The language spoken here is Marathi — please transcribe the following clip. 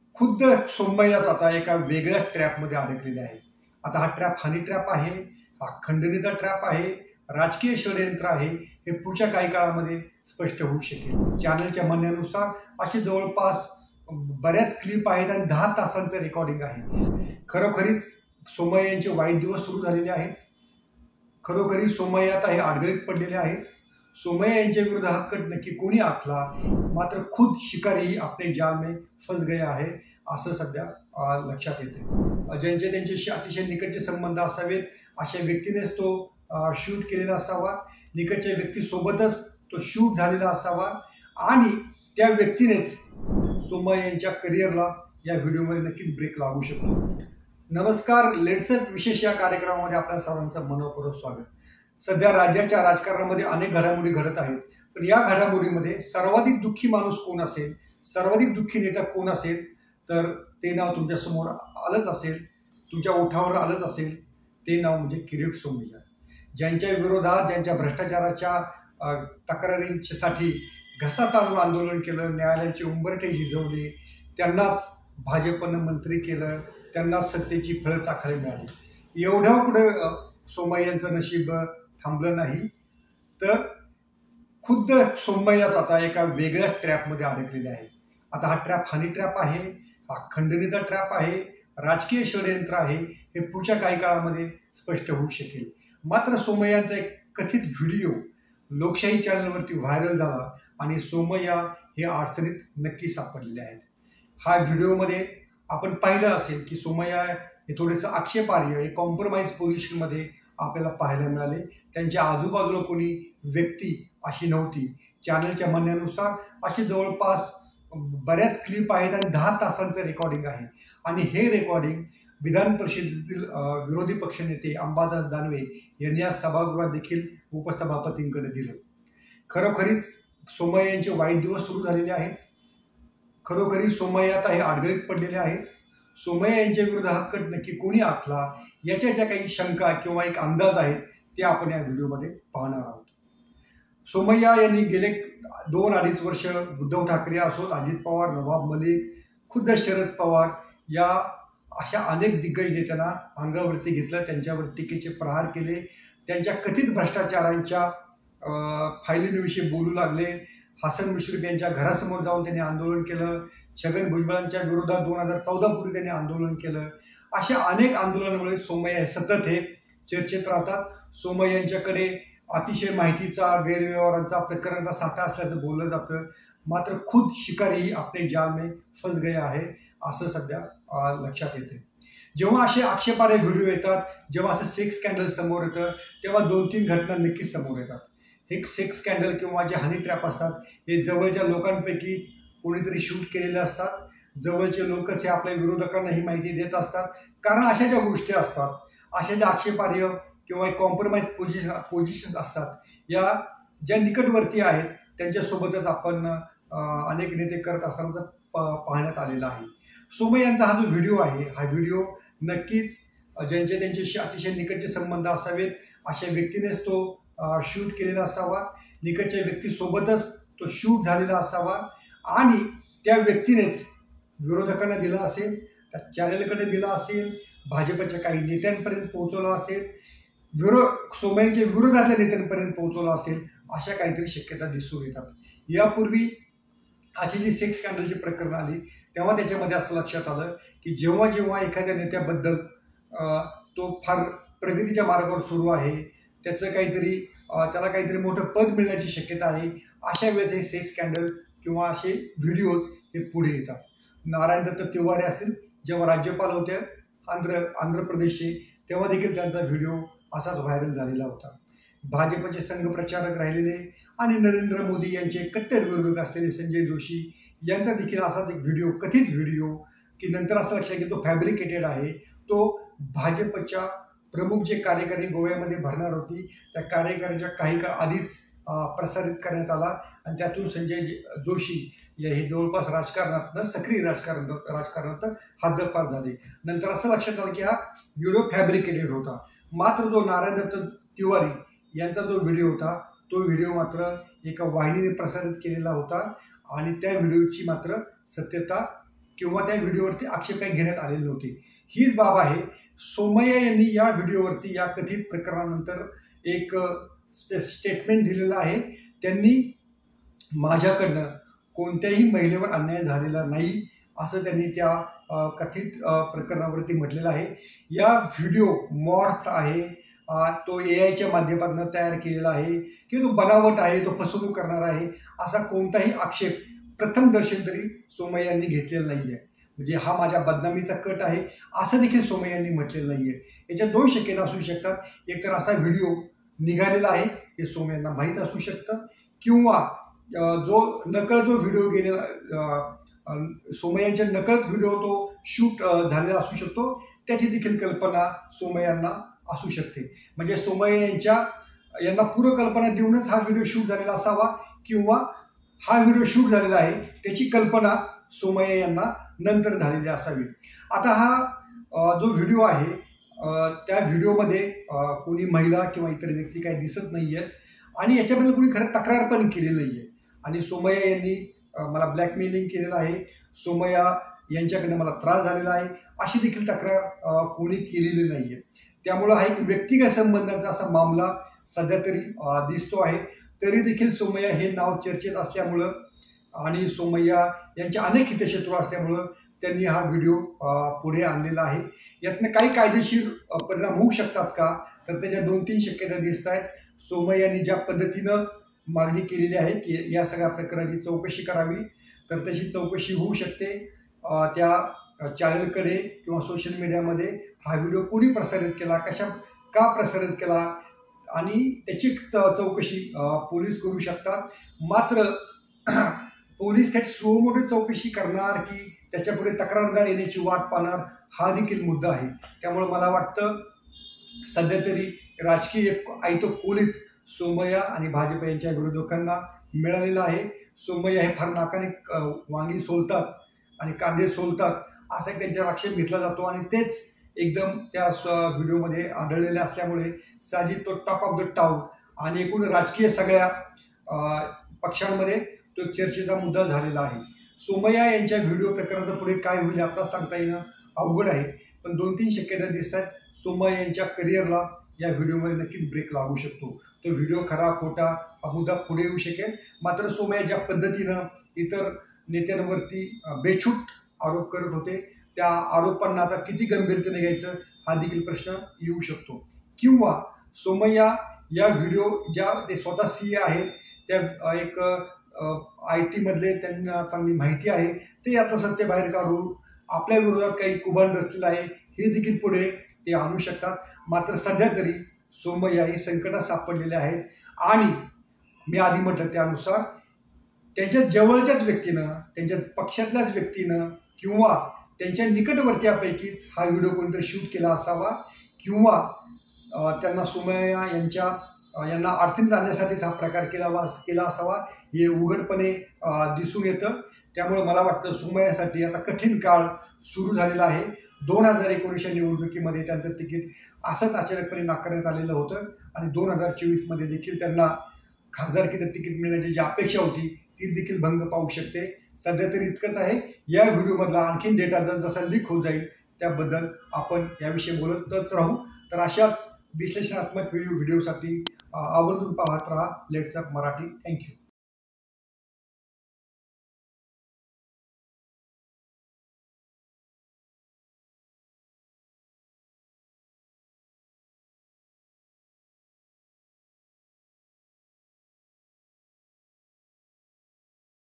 खुद्द सोमय्याच आता एका वेगळ्या ट्रॅपमध्ये अडकलेले आहे. आता हा ट्रॅप हनी ट्रॅप आहे, हा खंडणीचा ट्रॅप आहे, राजकीय षडयंत्र आहे, हे पुढच्या काही काळामध्ये स्पष्ट होऊ शकेल. चॅनलच्या म्हणण्यानुसार असे जवळपास बऱ्याच क्लिप आहेत आणि 10 तासांचं रेकॉर्डिंग आहे. खरोखरीच सोमय्या यांचे वाईट दिवस सुरू झालेले आहेत. खरोखरी सोमय्या आता हे आडगळीत पडलेले आहेत. सोमय्या यांच्या विरुद्ध हा कट नक्की कोणी आखला, मात्र खुद शिकारी अपने जाल में फस गया है असं सध्या लक्षात येते. ज्यांचे त्यांच्याशी अतिशय निकटचे संबंध असावेत अशा व्यक्तीनेच तो शूट केलेला असावा, निकटच्या व्यक्तीसोबतच तो शूट झालेला असावा आणि त्या व्यक्तीनेच सोमय्या यांच्या करिअरला या व्हिडिओमध्ये नक्कीच ब्रेक लागू शकतो. नमस्कार, लेट्सअप विशेष या कार्यक्रमामध्ये आपल्या सर्वांचं मनपूर्वक स्वागत. सध्या राज्याच्या राजकारणामध्ये अनेक घडामोडी घडत आहेत, पण या घडामोडीमध्ये सर्वाधिक दुःखी माणूस कोण असेल, सर्वाधिक दुःखी नेता कोण असेल, तर ते नाव तुमच्या समोर आलंच असेल, तुमच्या ओठावर आलंच असेल. ते नाव म्हणजे किरीट सोमय्या, ज्यांच्या विरोधात, ज्यांच्या भ्रष्टाचाराच्या तक्रारींसाठी घसा ताणून आंदोलन केलं, न्यायालयाचे उंबरठे झिजवले, त्यांनाच भाजपनं मंत्री केलं, त्यांना सत्तेची फळं चाखायला मिळाली. एवढं पुढं सोमय्यांचं नशीब थांबलं नाही, तर खुद्द सोमय्याच आता एका वेगळ्या ट्रॅपमध्ये अडकलेले आहे. आता हा ट्रॅप हनी ट्रॅप आहे, हा खंडणीचा ट्रॅप आहे, राजकीय षडयंत्र आहे, हे पुढच्या काही काळामध्ये स्पष्ट होऊ शकेल. मात्र सोमय्यांचा एक कथित व्हिडिओ लोकशाही चॅनलवरती व्हायरल झाला आणि सोमय्या हे अडचणीत नक्की सापडलेले आहेत. हा व्हिडिओमध्ये आपण पाहिलं असेल की सोमय्या हे थोडेसं आक्षेपार्ह, कॉम्प्रोमाइज पोझिशनमध्ये आपल्याला पाहायला मिळाले. त्यांच्या आजूबाजूला कोणी व्यक्ती अशी नव्हती. चॅनलच्या म्हणण्यानुसार असे जवळपास बऱ्याच क्लिप आहेत आणि 10 तासांचं रेकॉर्डिंग आहे आणि हे रेकॉर्डिंग विधान परिषदेतील विरोधी पक्षनेते अंबादास दानवे यांनी आज सभागृहात देखील उपसभापतींकडे दिलं. खरोखरीच सोमय्या यांचे वाईट दिवस सुरू झालेले आहेत. खरोखरी सोमय्या आता हे आडगळीत पडलेले आहेत. सोमय्या यांच्या विरुद्ध हा कट नक्की कोणी आखला, याच्या ज्या काही शंका किंवा एक अंदाज आहेत ते आपण या व्हिडिओमध्ये पाहणार आहोत. सोमय्या यांनी गेले 2-2.5 वर्ष उद्धव ठाकरे असोत, अजित पवार, नवाब मलिक, खुद्द शरद पवार या अशा अनेक दिग्गज नेत्यांना अंगावरती घेतलं, त्यांच्यावर टीकेचे प्रहार केले, त्यांच्या कथित भ्रष्टाचारांच्या फायलींविषयी बोलू लागले. हसन मुश्रीफ यांच्या घरासमोर जाऊन त्यांनी आंदोलन केलं. छगन भुजबळांच्या विरोधात 2014 पूर्वी त्यांनी आंदोलन केलं. अशा अनेक आंदोलनामुळे सोमय्या सतत हे चर्चेत राहतात. सोमय्या यांच्याकडे अतिशय माहितीचा, गैरव्यवहारांचा, प्रकरणांचा साठा असल्याचं बोललं जातं. मात्र खुद शिकारी अपने जाल में फस गया है असं सध्या लक्षात येते. जेव्हा असे आक्षेपार्ह व्हिडिओ येतात, जेव्हा असं सेक्स स्कॅन्डल समोर येतं, तेव्हा 2-3 घटना नक्कीच समोर येतात. हे सेक्स स्कॅन्डल किंवा जे हनी ट्रॅप असतात हे जवळच्या लोकांपैकी कोणीतरी शूट केलेले असतात. जवळचे लोकच हे आपल्या विरोधकांना ही माहिती देत असतात. कारण अशा ज्या गोष्टी असतात, अशा ज्या आक्षेपार्ह किंवा एक कॉम्प्रोमाइज पोझिशन असतात, या ज्या निकटवर्ती आहेत त्यांच्यासोबतच आपण अनेक नेते करत असताना पाहण्यात आलेला आहे. सोमय्या यांचा हा जो व्हिडिओ आहे, हा व्हिडिओ नक्कीच ज्यांचे त्यांच्याशी अतिशय निकटचे संबंध असावेत अशा व्यक्तीनेच तो शूट केलेला असावा, निकटच्या व्यक्तीसोबतच तो शूट झालेला असावा आणि त्या व्यक्तीनेच विरोधकांना दिला असेल, त्या चॅनलकडे दिला असेल, भाजपच्या काही नेत्यांपर्यंत पोहोचवला असेल, सोमय्यांच्या विरोधातल्या नेत्यांपर्यंत पोहोचवला असेल, अशा काहीतरी शक्यता दिसून येतात. यापूर्वी अशी जी सेक्स स्कॅन्डलची प्रकरण आली तेव्हा त्याच्यामध्ये असं लक्षात आलं की जेव्हा जेव्हा एखाद्या नेत्याबद्दल तो फार प्रगतीच्या मार्गावर सुरू आहे, त्याचं त्याला काहीतरी मोठं पद मिळण्याची शक्यता आहे, अशा वेळेस हे सेक्स स्कॅन्डल किंवा असे व्हिडिओज हे पुढे येतात. नारायण दत्त तिवारी असेल, जेव्हा राज्यपाल होते आंध्र प्रदेशचे, तेव्हा देखील त्यांचा व्हिडिओ असाच व्हायरल झालेला होता. भाजपचे संघप्रचारक राहिलेले आणि नरेंद्र मोदी यांचे कट्टर विरोधक असलेले संजय जोशी यांचा देखील असाच एक व्हिडिओ, कथित व्हिडिओ, की नंतर असं लक्षात की तो फॅब्रिकेटेड आहे. तो भाजपच्या प्रमुख जे कार्यकारी गोव्यामध्ये भरणार होती त्या कार्यकाऱ्यांच्या काही काळ आधीच प्रसारित करण्यात आला आणि त्यातून संजय जोशी हे जवळपास राजकारणातनं सक्रिय राजकारणात हद्दपार झाले. नंतर असं लक्षात आलं की हा व्हिडिओ फॅब्रिकेटेड होता. मात्र जो नारायण दत्त तिवारी यांचा जो व्हिडिओ होता तो व्हिडिओ मात्र एका वाहिनीने प्रसारित केलेला होता आणि त्या व्हिडिओची मात्र सत्यता किंवा त्या व्हिडिओवरती आक्षेप काही घेण्यात आलेले नव्हते. हीच बाब आहे. सोमय्या यांनी या व्हिडिओवरती या कथित प्रकरणानंतर एक स्टेटमेंट दिलेलं आहे. त्यांनी माझ्याकडनं कोणत्याही महिलेवर अन्याय झालेला नाही असं त्यांनी त्या कथित प्रकरणावरती म्हटलेलं आहे. या व्हिडिओ मॉर्फ आहे, तो AIच्या माध्यमातून तयार केलेला आहे की तो बनावट आहे, तो फसवणूक करणार आहे, असा कोणताही आक्षेप प्रथमदर्शनी तरी सोमय्या यांनी घेतलेला नाही आहे. म्हणजे हा माझ्या बदनामीचा कट आहे असं देखील सोमय्या यांनी म्हटलेलं नाही आहे. याच्या दोन शक्यता असू शकतात. एकतर असा व्हिडिओ निघालेला आहे हे सोमय्यांना माहीत असू शकतं, किंवा जो व्हिडिओ गेलेला सोमय्यांच्या नकळत व्हिडिओ तो शूट झालेला असू शकतो, त्याची देखील कल्पना सोमय्यांना असू शकते. म्हणजे सोमय्या यांना पूर्वकल्पना देऊनच हा व्हिडिओ शूट झालेला असावा, किंवा हा व्हिडिओ शूट झालेला आहे त्याची कल्पना सोमय्या यांना नंतर झालेली असावी. आता हा जो व्हिडिओ आहे त्या व्हिडिओमध्ये कोणी महिला किंवा इतर व्यक्ती काही दिसत नाही आहेत आणि याच्याबद्दल कोणी खरं तक्रार पण केलेली नाही आहे. आणि सोमय्या यांनी मला ब्लॅकमेलिंग केलेलं आहे, सोमय्या यांच्याकडनं मला त्रास झालेला आहे अशी देखील तक्रार कोणी केलेली नाही आहे. त्यामुळं हा एक व्यक्तिगत संबंधाचा असा मामला सध्या तरी दिसतो आहे. तरी देखील सोमय्या हे नाव चर्चेत असल्यामुळं आणि सोमय्या यांचे अनेक हितशत्रू असल्यामुळं त्यांनी हा व्हिडिओ पुढे आणलेला आहे. यातनं काही कायदेशीर परिणाम होऊ शकतात का, तर त्याच्या 2-3 शक्यता दिसत आहेत. सोमय्यांनी ज्या पद्धतीनं मागणी केलेली आहे की या सगळ्या प्रकरणाची चौकशी करावी, तर तशी चौकशी होऊ शकते. त्या चॅनलकडे किंवा सोशल मीडियामध्ये हा व्हिडिओ कोणी प्रसारित केला, का प्रसारित केला आणि त्याची चौकशी पोलीस करू शकतात. मात्र पोलीस थेट सुमोटो चौकशी करणार की त्याच्यापुढे तक्रारदार येण्याची वाट पाहणार हा देखील मुद्दा आहे. त्यामुळे मला वाटतं सध्या तरी राजकीय कोलीत सोमय्या आणि भाजप यांच्या विरोधकांना मिळालेला आहे. सोमय्या हे फार नाकाने वांगी सोलतात आणि कांदे सोलतात असा त्यांच्यावर आक्षेप घेतला जातो आणि तेच एकदम त्या व्हिडिओमध्ये आढळलेले असल्यामुळे साहजिक तो टॉक ऑफ द टाउन आणि एकूण राजकीय सगळ्या पक्षांमध्ये तो चर्चेचा मुद्दा झालेला आहे. सोमय्या यांच्या व्हिडिओ प्रकरणाचं पुढे काय होईल आता सांगता येणं अवघड आहे, पण 2-3 शक्यता दिसतात. सोमय्या यांच्या करिअरला या व्हिडिओमध्ये नक्कीच ब्रेक लागू शकतो. तो व्हिडिओ खरा खोटा हा मुद्दा पुढे येऊ शकेल. मात्र सोमय्या ज्या पद्धतीनं इतर नेत्यांवरती बेछूट आरोप करत होते त्या आरोपांना आता किती गंभीरतेने घ्यायचं हा देखील प्रश्न येऊ शकतो. किंवा सोमय्या या व्हिडिओ ज्या ते स्वतः CA आहेत, त्या एक IT मधले त्यांना चांगली माहिती आहे, ते आता सत्य बाहेर काढून आपल्या विरोधात काही कुभांड रचलेलं आहे हे देखील पुढे ते आणू शकतात. मात्र सध्या तरी सोमय्या हे संकटात सापडलेले आहेत आणि मी आधी म्हटलं त्यानुसार त्यांच्या जवळच्याच व्यक्तीनं, त्यांच्या पक्षातल्याच व्यक्तीनं किंवा त्यांच्या निकटवर्तीयापैकीच हा व्हिडिओ कोणीतरी शूट केला असावा, किंवा त्यांना सोमय्या यांना अडचणीत आणण्यासाठीच हा प्रकार केला असावा हे उघडपणे दिसून येतं. त्यामुळे मला वाटतं सोमय्यासाठी आता कठीण काळ सुरू झालेला आहे. 2019च्या निवडणुकीमध्ये त्यांचं तिकीट असंच अचानकपणे नाकारण्यात आलेलं होतं आणि 2024मध्ये देखील त्यांना खासदारकीचं तिकीट मिळण्याची जी अपेक्षा होती ती देखील भंग पाहू शकते. सध्या तरी इतकंच आहे. या व्हिडिओमधला आणखीन डेटा जसा लीक होत जाईल त्याबद्दल आपण याविषयी बोलतच राहू. तर अशाच विश्लेषणात्मक व्हिडिओसाठी आवर्जून पाहत राहा लेट्स अप मराठी. थँक्यू.